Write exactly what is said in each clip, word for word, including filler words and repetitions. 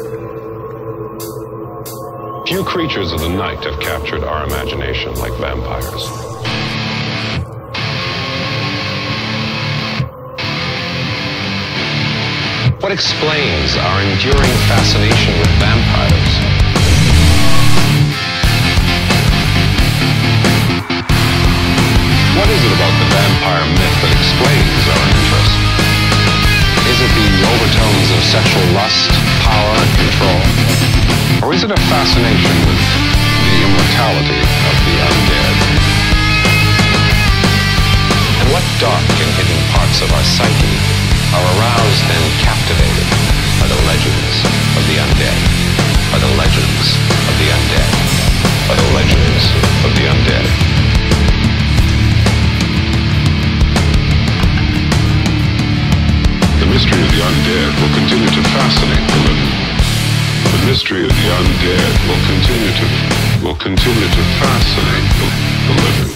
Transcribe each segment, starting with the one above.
Few creatures of the night have captured our imagination like vampires. What explains our enduring fascination with vampires? What is it about the vampire myth that explains our interest? Is it the overtones of sexual lust, power, and control? Or is it a fascination with the immortality of the undead? And what dark and hidden parts of our psyche are aroused and captivated by the legends of the undead? By the legends of the undead? By the legends of the undead? The mystery of the undead will continue to fascinate the living. The mystery of the undead will continue to will continue to fascinate the, the living.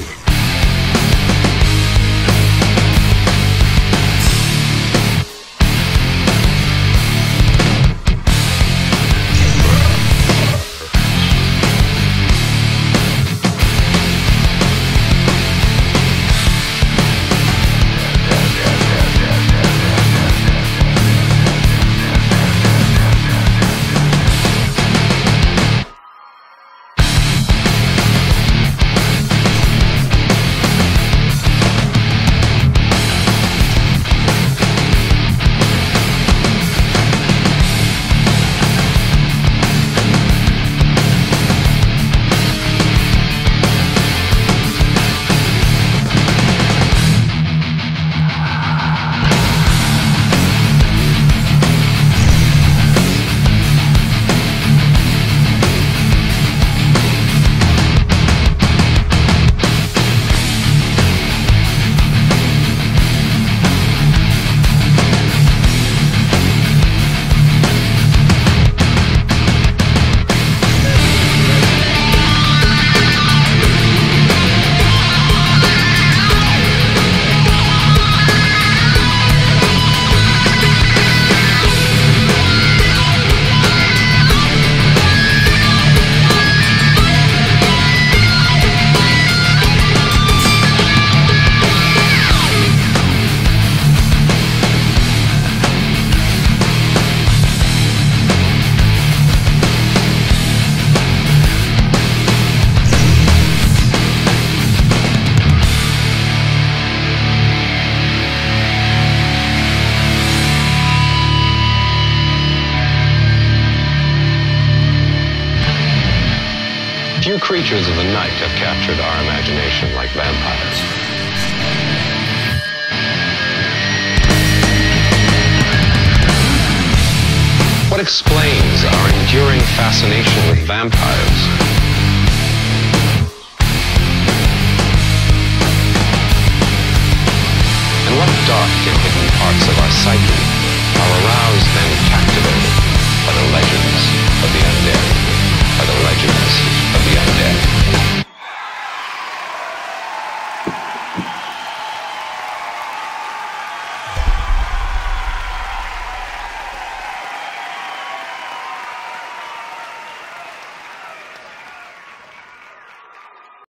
Few creatures of the night have captured our imagination like vampires. What explains our enduring fascination with vampires? And what dark and hidden parts of our psyche are aroused and captivated by the legends of the undead, by the legends of